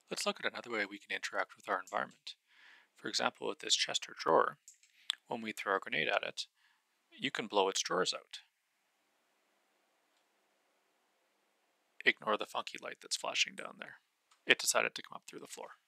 Let's look at another way we can interact with our environment. For example, with this chest or drawer, when we throw a grenade at it, you can blow its drawers out. Ignore the funky light that's flashing down there. It decided to come up through the floor.